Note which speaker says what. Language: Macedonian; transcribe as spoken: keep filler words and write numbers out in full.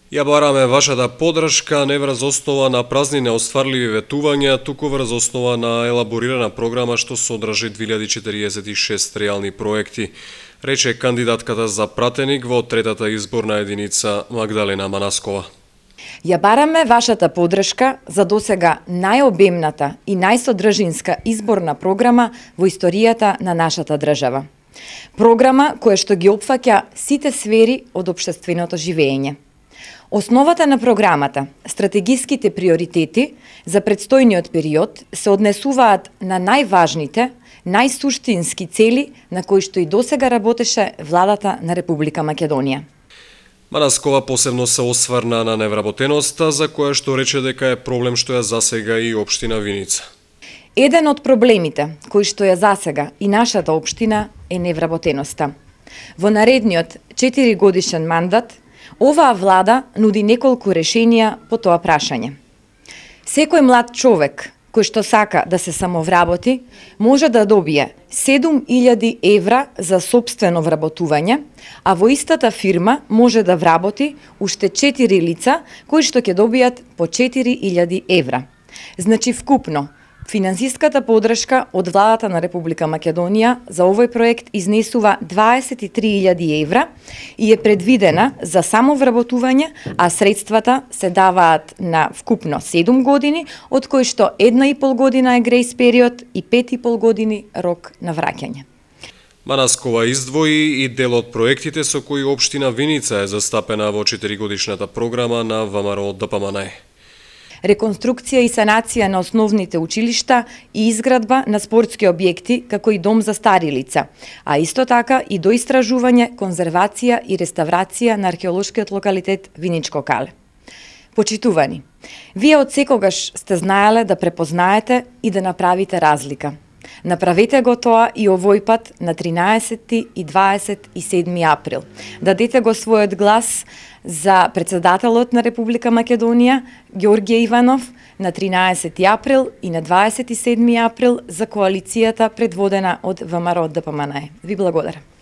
Speaker 1: Ја бараме вашата поддршка не врз основа на празни неостварливи ветувања, туку врз основа на елаборирана програма што содржи две илјади четириесет и шест реални проекти, рече кандидатката за пратеник во третата изборна единица Магдалена Манаскова.
Speaker 2: Ја бараме вашата поддршка за досега најобемната и најсодржинска изборна програма во историјата на нашата држава. Програма која што ги опфаќа сите сфери од општественото живење. Основата на програмата, стратегиските приоритети за предстојниот период се однесуваат на најважните, најсуштински цели на кои што и досега работеше владата на Република Македонија.
Speaker 1: Манаскова посебно се осврна на невработеноста, за која што рече дека е проблем што ја засега и општина Виница.
Speaker 2: Еден од проблемите кои што ја засега и нашата општина е невработеноста. Во наредниот четири годишен мандат, оваа влада нуди неколку решенија по тоа прашање. Секој млад човек кој што сака да се самовработи може да добие седум илјади евра за сопствено вработување, а во истата фирма може да вработи уште четири лица кои што ќе добијат по четири илјади евра. Значи вкупно финансиската поддршка од владата на Република Македонија за овој проект изнесува дваесет и три илјади евра и е предвидена за самовработување, а средствата се даваат на вкупно седум години, од кои што една и пол година е грејс период и пет и пол години рок на враќање.
Speaker 1: Манаскова издвои и дел од проектите со кои општина Виница е застапена во четиригодишната програма на ВМРО Д П М Н Е.
Speaker 2: Реконструкција и санација на основните училишта и изградба на спортски објекти, како и дом за стари лица, а исто така и доистражување, конзервација и реставрација на археолошкиот локалитет Виничко Кале. Почитувани, вие од секогаш сте знаеле да препознаете и да направите разлика. Направете го тоа и овој пат на тринаесети и дваесет и седми април. Дадете го својот глас за председателот на Република Македонија, Ѓорѓе Иванов, на тринаесети април и на дваесет и седми април за коалицијата предводена од ВМРО Д П М Н Е. Ви благодарам.